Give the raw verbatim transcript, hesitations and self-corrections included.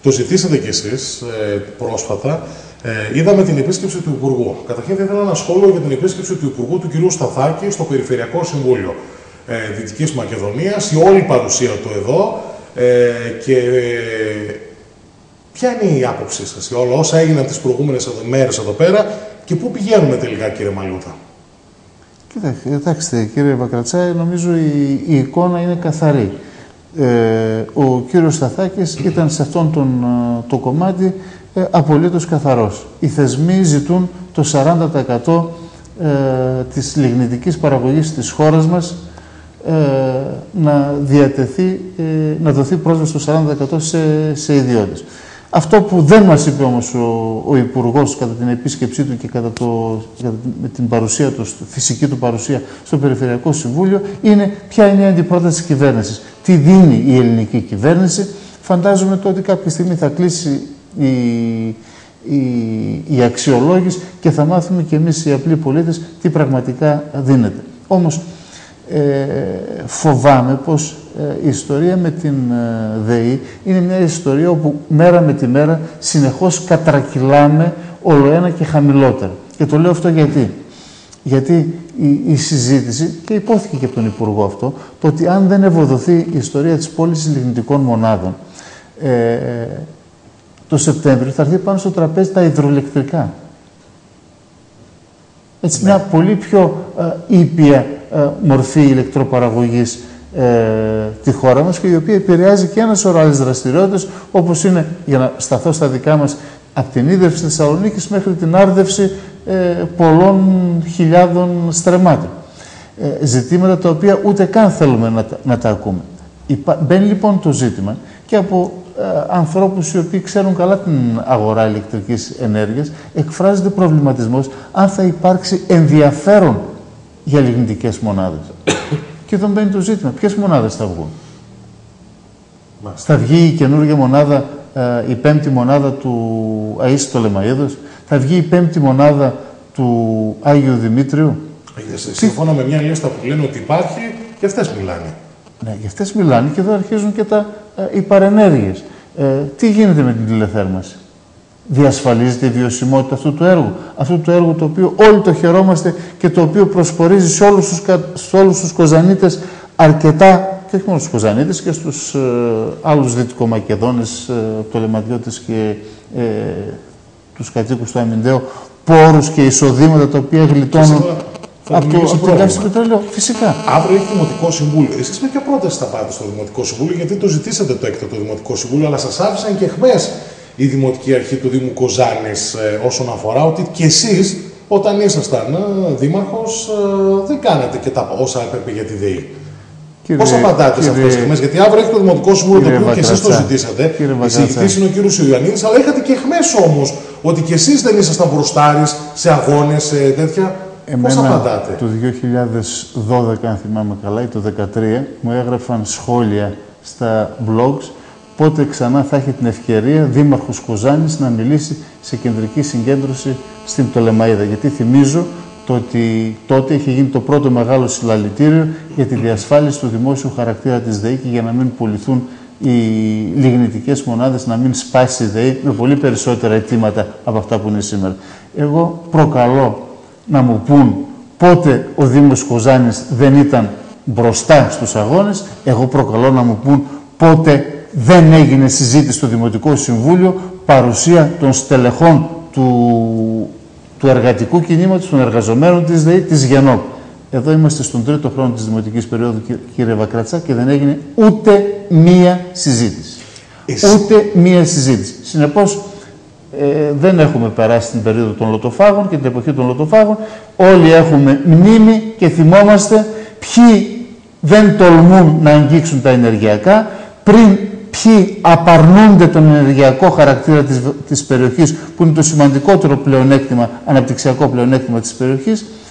Το ζητήσατε κι εσείς ε, πρόσφατα. Ε, είδαμε την επίσκεψη του Υπουργού. Καταρχήν, θα ήθελα ένα σχόλιο για την επίσκεψη του Υπουργού του κ. Σταθάκη στο Περιφερειακό Συμβούλιο ε, Δυτικής Μακεδονίας, η όλη παρουσία του εδώ ε, και ε, ποια είναι η άποψή σας για όλα όσα έγιναν τις προηγούμενες μέρες εδώ πέρα και πού πηγαίνουμε τελικά, κύριε Μαλούτα? Κοιτάξτε, κύριε Βακρατσά, νομίζω η, η εικόνα είναι καθαρή. Ε, ο κύριος Σταθάκης ήταν σε αυτόν τον, το κομμάτι ε, απολύτως καθαρός. Οι θεσμοί ζητούν το σαράντα τοις εκατό ε, της λιγνητικής παραγωγής της χώρας μας ε, να διατεθεί, ε, να δοθεί πρόσβαση στο σαράντα τοις εκατό σε, σε ιδιώτες. Αυτό που δεν μας είπε όμως ο, ο Υπουργός κατά την επίσκεψή του και κατά, το, κατά την, την παρουσία του, φυσική του παρουσία στο Περιφερειακό Συμβούλιο, είναι ποια είναι η αντιπρόταση της κυβέρνησης. Τι δίνει η ελληνική κυβέρνηση. Φαντάζομαι το ότι κάποια στιγμή θα κλείσει η, η, η αξιολόγηση και θα μάθουμε κι εμείς οι απλοί πολίτες τι πραγματικά δίνεται. Όμως ε, φοβάμαι πως η ιστορία με την ΔΕΗ είναι μια ιστορία όπου μέρα με τη μέρα συνεχώς κατρακυλάμε όλο ένα και χαμηλότερα. Και το λέω αυτό γιατί. Γιατί η, η συζήτηση, και υπόθηκε και από τον Υπουργό αυτό, το ότι αν δεν ευοδοθεί η ιστορία της πώλησης λιγνητικών μονάδων, ε, το Σεπτέμβριο θα έρθει πάνω στο τραπέζι τα υδροελεκτρικά. Έτσι, ναι. Μια πολύ πιο ε, ήπια ε, μορφή ηλεκτροπαραγωγής Ε, τη χώρα μας και η οποία επηρεάζει και ένα σωρό άλλες δραστηριότητες, όπως είναι, για να σταθώ στα δικά μας, από την ίδρυυση της Θεσσαλονίκης μέχρι την άρδευση ε, πολλών χιλιάδων στρεμμάτων. Ε, ζητήματα τα οποία ούτε καν θέλουμε να, να τα ακούμε. Υπά, μπαίνει λοιπόν το ζήτημα και από ε, ανθρώπους οι οποίοι ξέρουν καλά την αγορά ηλεκτρικής ενέργειας, εκφράζεται προβληματισμός αν θα υπάρξει ενδιαφέρον για λιγνητικές μονάδες. Και εδώ μπαίνει το ζήτημα. Ποιες μονάδες θα βγουν? Μάλιστα. Θα βγει η καινούργια μονάδα, η πέμπτη μονάδα του Αΐσης Πτολεμαΐδος. Θα βγει η πέμπτη μονάδα του Άγιου Δημήτριου. Σύμφωνα με μια λίστα που λένε ότι υπάρχει, και αυτές μιλάνε. Ναι, και αυτές μιλάνε και εδώ αρχίζουν και τα, οι παρενέργειες. Ε, τι γίνεται με την τηλεθέρμανση? Διασφαλίζεται η βιωσιμότητα αυτού του έργου. Αυτού του έργου το οποίο όλοι το χαιρόμαστε και το οποίο προσπορίζει σε όλους τους, σε όλους τους Κοζανίτες αρκετά, και όχι μόνο στους Κοζανίτες, και στους ε, άλλους Δυτικομακεδόνες, ε, Πτολεμαϊώτες και ε, τους κατοίκους του Αμυντέου, πόρους και εισοδήματα τα οποία γλιτώνουν από το γκάζι πετρέλαιο. Φυσικά. Αύριο έχει Δημοτικό Συμβούλιο. Εσείς με ποια πρόταση θα πάτε στο Δημοτικό Συμβούλιο? Γιατί το ζητήσατε το έκτακτο Δημοτικό Συμβούλιο, αλλά σας άφησαν και εχμές η Δημοτική Αρχή του Δήμου Κοζάνης ε, όσον αφορά ότι και εσείς όταν ήσασταν ε, δήμαρχος ε, δεν κάνατε και τα όσα έπρεπε για τη ΔΕΗ. Πώς απαντάτε σε αυτές τις αιχμές? Γιατί αύριο έχει το Δημοτικό Συμβούλιο το οποίο και εσείς το ζητήσατε. Η εισηγητής είναι ο κύριος Ιωαννίδης, αλλά είχατε και αιχμές όμως ότι και εσείς δεν ήσασταν μπροστάρης σε αγώνες, σε τέτοια. Πώς απαντάτε? Το δύο χιλιάδες δώδεκα, αν θυμάμαι καλά, ή το δύο χιλιάδες δεκατρία, μου έγραφαν σχόλια στα blogs πότε ξανά θα έχει την ευκαιρία δήμαρχος Κοζάνης να μιλήσει σε κεντρική συγκέντρωση στην Πτολεμαΐδα. Γιατί θυμίζω το ότι τότε είχε γίνει το πρώτο μεγάλο συλλαλητήριο για τη διασφάλιση του δημόσιου χαρακτήρα της ΔΕΗ και για να μην πουληθούν οι λιγνητικές μονάδες, να μην σπάσει η ΔΕΗ με πολύ περισσότερα αιτήματα από αυτά που είναι σήμερα. Εγώ προκαλώ να μου πούν πότε ο Δήμος Κοζάνης δεν ήταν μπροστά στους αγώνες. Εγώ προκαλώ να μου πούν πότε δεν έγινε συζήτηση στο Δημοτικό Συμβούλιο, παρουσία των στελεχών του, του εργατικού κινήματος, των εργαζομένων της ΔΕΗ, της ΓΕΝΟΠ. Εδώ είμαστε στον τρίτο χρόνο της δημοτικής περίοδου, κύριε Βακρατσά, και δεν έγινε ούτε μία συζήτηση. Εσύ. Ούτε μία συζήτηση. Συνεπώς, ε, δεν έχουμε περάσει την περίοδο των λοτοφάγων και την εποχή των λοτοφάγων. Όλοι έχουμε μνήμη και θυμόμαστε ποιοι δεν τολμούν να αγγίξουν τα ενεργειακά, πριν ποιοι απαρνούνται τον ενεργειακό χαρακτήρα της, της περιοχής, που είναι το σημαντικότερο πλεονέκτημα, αναπτυξιακό πλεονέκτημα της περιοχής.